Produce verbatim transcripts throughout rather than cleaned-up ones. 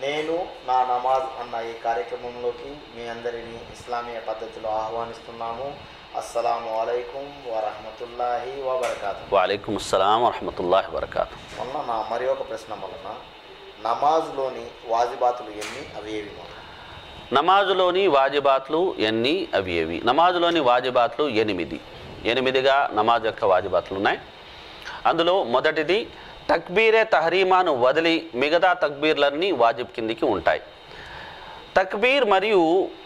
నేను నా నమాజ్ అన్న ఈ కార్యక్రమంలోకి మీ అందరినీ ఇస్లామీయ పద్ధతిలో ఆహ్వానిస్తున్నాము. అస్సలాము అలైకుం వరహమతుల్లాహి వబరకాతుహు. వలైకుం అస్సలాం వరహమతుల్లాహి వబరకాతుహు. మొన్న నా మరి ఒక ప్రశ్న వలన నమాజ్లోని వాజిబాతులు ఎన్ని అవి ఏవి? నమాజులోని వాజిబాట్లు ఎన్ని అవి ఏవి? నమాజులోని వాజిబాట్లు ఎనిమిది. ఎనిమిదిగా నమాజ్ యొక్క వాజిబాట్లు ఉన్నాయి. అందులో మొదటిది తక్బీరే తహరీమాను వదిలి మిగతా తక్బీర్లన్నీ వాజిబ్ కిందికి ఉంటాయి. తక్బీర్ మరియు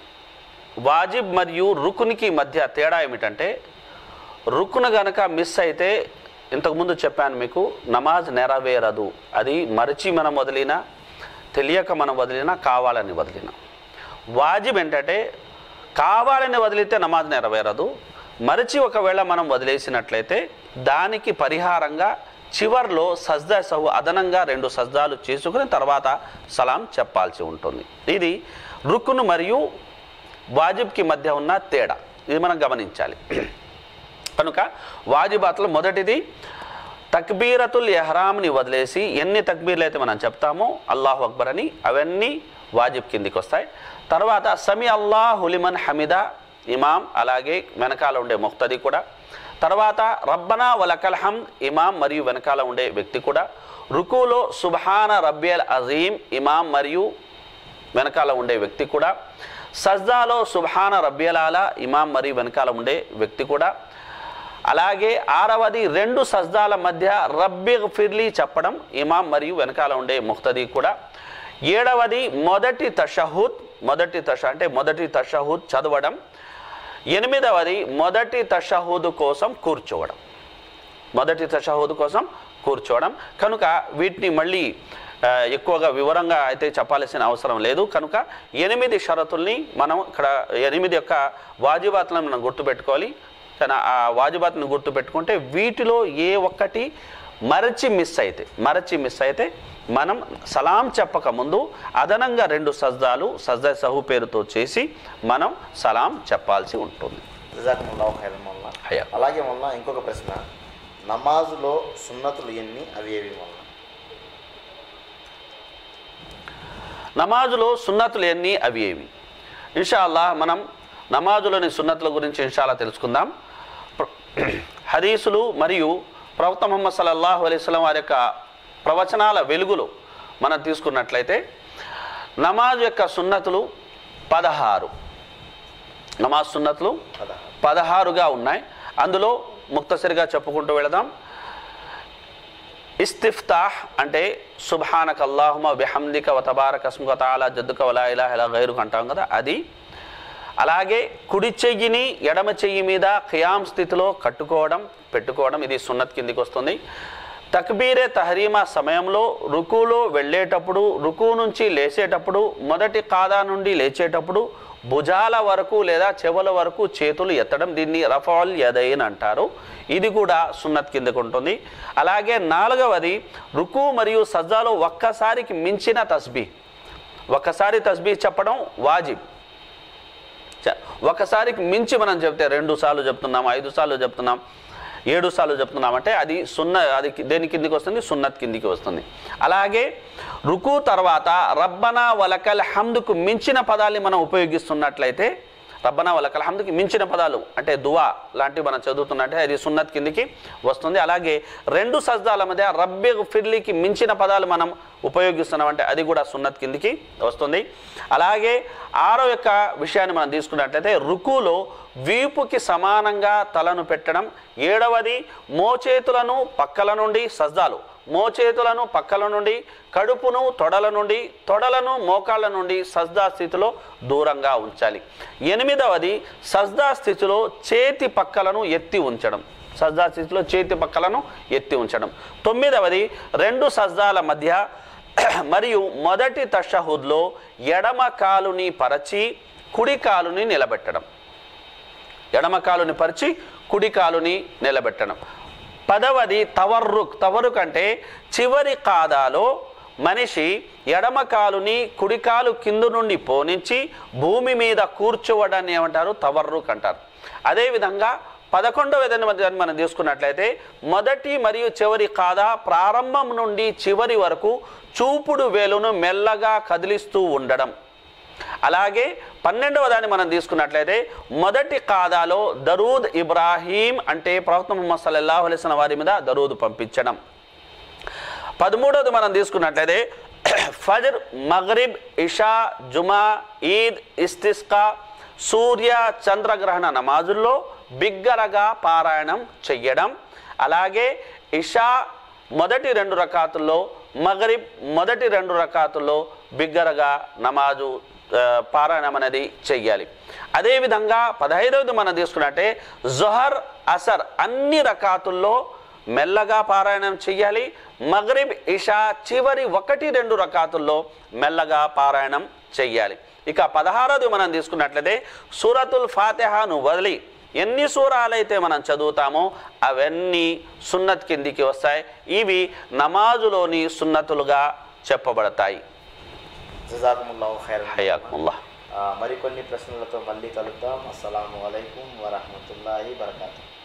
వాజిబ్ మరియు రుకునికి మధ్య తేడా ఏమిటంటే, రుకును గనక మిస్ అయితే ఇంతకుముందు చెప్పాను మీకు, నమాజ్ నెరవేరదు. అది మరిచి మనం వదిలినా, తెలియక మనం వదిలినా, కావాలని వదిలినా. వాజిబ్ ఏంటంటే కావాలని వదిలితే నమాజ్ నెరవేరదు. మరిచి ఒకవేళ మనం వదిలేసినట్లయితే దానికి పరిహారంగా చివర్లో సజ్దా సహు అదనంగా రెండు సజ్దాలు చేసుకుని తర్వాత సలాం చెప్పాల్సి ఉంటుంది. ఇది రుకును మరియు వాజిబ్కి మధ్య ఉన్న తేడా. ఇది మనం గమనించాలి. కనుక వాజిబాత్లో మొదటిది తక్బీరతుల్ ఎహ్రామ్ని వదిలేసి ఎన్ని తక్బీర్లు అయితే మనం చెప్తామో అల్లాహు అక్బర్ అని, అవన్నీ వాజిబ్ కిందికి వస్తాయి. తర్వాత సమీ అల్లాహు లిమన్ హమిదా ఇమాం, అలాగే వెనకాల ఉండే ముక్తది కూడా. తర్వాత రబ్బనా వలకల్ హమ్ద్ ఇమాం మరియు వెనకాల ఉండే వ్యక్తి కూడా. రుకులో సుబ్హాన రబ్బియల్ అజీం ఇమాం మరియు వెనకాల ఉండే వ్యక్తి కూడా. సజ్దాలో సుబ్హాన రబ్బియల్ ఆలా ఇమాం మరియు వెనకాల ఉండే వ్యక్తి కూడా. అలాగే ఆరవది రెండు సజ్దాల మధ్య రబ్బిగ్ఫిర్లీ చెప్పడం ఇమాం మరియు వెనకాల ఉండే ముక్తది కూడా. ఏడవది మొదటి తషహుద్, మొదటి తష అంటే మొదటి తషహుద్ చదవడం. ఎనిమిదవది మొదటి తషహుద్ కోసం కూర్చోవడం, మొదటి తషహుద్ కోసం కూర్చోవడం. కనుక వీటిని మళ్ళీ ఎక్కువగా వివరంగా అయితే చెప్పాల్సిన అవసరం లేదు. కనుక ఎనిమిది షరతుల్ని మనం ఇక్కడ ఎనిమిది యొక్క వాజిబాత్లను మనం గుర్తుపెట్టుకోవాలి. కానీ ఆ వాజిబాత్ని గుర్తుపెట్టుకుంటే వీటిలో ఏ ఒక్కటి మరచి మిస్ అయితే మరచి మిస్ అయితే మనం సలాం చెప్పక ముందు అదనంగా రెండు సజ్దాలు సజ్దా సహు పేరుతో చేసి మనం సలాం చెప్పాల్సి ఉంటుంది. అలాగే మొన్న ఇంకొక ప్రశ్న, నమాజులో సున్నతులు ఎన్ని అవి ఏవి? మొన్న నమాజులో సున్నతులు ఎన్ని అవి ఏవి? ఇన్షాల్లా మనం నమాజులోని సున్నతుల గురించి ఇన్షాల్లా తెలుసుకుందాం. హదీసులు మరియు ప్రవక్త ముహమ్మద్ సల్లల్లాహు అలైహి వసల్లం వారి యొక్క ప్రవచనాల వెలుగులో మనం తీసుకున్నట్లయితే నమాజ్ యొక్క సున్నతులు పదహారు. నమాజ్ సున్నతులు పదహారుగా ఉన్నాయి. అందులో ముక్తసరిగా చెప్పుకుంటూ వెళదాం. ఇస్తిఫ్తాహ్ అంటే సుబ్హానక అల్లాహుమ్మ బిహమ్దిక వ తబారక అస్ముక తఆలా జద్దుక వలా ఇలాహ ఇల్లా గైరుక అంటాం కదా, అది. అలాగే కుడి చెయ్యిని ఎడమ చెయ్యి మీద ఖియామ్ స్థితిలో కట్టుకోవడం, పెట్టుకోవడం, ఇది సున్నత్ కిందికి వస్తుంది. తక్బీరే తహరీమా సమయంలో రుకులో వెళ్ళేటప్పుడు, రుకు నుంచి లేచేటప్పుడు, మొదటి ఖాదా నుండి లేచేటప్పుడు భుజాల వరకు లేదా చెవుల వరకు చేతులు ఎత్తడం, దీన్ని రఫాల్ యదైన్ అంటారు. ఇది కూడా సున్నత్ కిందకు ఉంటుంది. అలాగే నాలుగవది రుకు మరియు సజ్జాలో ఒక్కసారికి మించిన తస్బీ, ఒక్కసారి తస్బీ చెప్పడం వాజిబ్. ఒకసారికి మించి మనం చెప్తే రెండు సార్లు చెప్తున్నాం, ఐదు సార్లు చెప్తున్నాం, ఏడు సార్లు చెప్తున్నామంటే అది సున్న అది దేని కిందికి వస్తుంది? సున్నత్ కిందికి వస్తుంది. అలాగే రుకు తర్వాత రబ్బనా వలకల్ హమ్దుకు మించిన పదాన్ని మనం ఉపయోగిస్తున్నట్లయితే, రబ్బనా వలకల్ హమ్దుకి మించిన పదాలు అంటే దువా లాంటివి మనం చదువుతున్నట్టే అది సున్నత్ కిందికి వస్తుంది. అలాగే రెండు సజ్దాల మధ్య రబ్బిగ్ఫిర్లీకి మించిన పదాలు మనం ఉపయోగిస్తున్నామంటే అది కూడా సున్నత్ కిందికి వస్తుంది. అలాగే ఆరో యొక్క విషయాన్ని మనం తీసుకున్నట్లయితే రుకులో వీపుకి సమానంగా తలను పెట్టడం. ఏడవది మోచేతులను పక్కల నుండి సజ్దాలు, మోచేతులను పక్కల నుండి, కడుపును తొడల నుండి, తొడలను మోకాళ్ళ నుండి సజ్దా స్థితిలో దూరంగా ఉంచాలి. ఎనిమిదవది సజ్దా స్థితిలో చేతి పక్కలను ఎత్తి ఉంచడం, సజ్దా స్థితిలో చేతి పక్కలను ఎత్తి ఉంచడం. తొమ్మిదవది రెండు సజ్దాల మధ్య మరియు మొదటి తషహుద్లో ఎడమ కాలుని పరచి కుడి కాలుని నిలబెట్టడం, ఎడమ కాలుని పరిచి కుడి కాలుని నిలబెట్టడం. పదవది తవర్రుక్, తవర్రుక్ అంటే చివరి ఖాదాలో మనిషి ఎడమ కాలుని కుడి కాలు కింద నుండి పోనించి భూమి మీద కూర్చోవడాన్ని ఏమంటారు? తవర్రుక్ అంటారు. అదేవిధంగా పదకొండవది మనం తీసుకున్నట్లయితే మొదటి మరియు చివరి ఖాదా ప్రారంభం నుండి చివరి వరకు చూపుడు వేలును మెల్లగా కదిలిస్తూ ఉండడం. అలాగే పన్నెండవ దాన్ని మనం తీసుకున్నట్లయితే మొదటి ఖాదాలో దరూద్ ఇబ్రాహీం అంటే ప్రవక్త ముహమ్మద్ సల్లల్లాహు అలైహి వసల్లం వారి మీద దరూద్ పంపించడం. పదమూడవది మనం తీసుకున్నట్లయితే ఫజ్ర్, మగ్రిబ్, ఇషా, జుమా, ఈద్, ఇస్తిస్కా, సూర్య చంద్రగ్రహణ నమాజుల్లో బిగ్గరగా పారాయణం చెయ్యడం. అలాగే ఇషా మొదటి రెండు రకాతుల్లో, మగ్రిబ్ మొదటి రెండు రకాతుల్లో బిగ్గరగా నమాజు పారాయణం అనేది చెయ్యాలి. అదేవిధంగా పదహైదవది మనం తీసుకున్నట్టే జొహర్, అసర్ అన్ని రకాతుల్లో మెల్లగా పారాయణం చెయ్యాలి. మగ్రిబ్, ఇషా చివరి ఒకటి రెండు రకాతుల్లో మెల్లగా పారాయణం చెయ్యాలి. ఇక పదహారవది మనం తీసుకున్నట్లయితే సూరతుల్ ఫాతిహాను వదిలి ఎన్ని సూరాలైతే మనం చదువుతామో అవన్నీ సున్నత్ కిందికి వస్తాయి. ఇవి నమాజులోని సున్నతులుగా చెప్పబడతాయి. జజాకుముల్లాహు ఖైరన్. హయాకుముల్లాహ్. మరికొన్ని ప్రశ్నలతో మళ్ళీ కలుద్దాం. అస్సలాము అలైకుం వరహ్మతుల్లాహి వబరకాతుహు.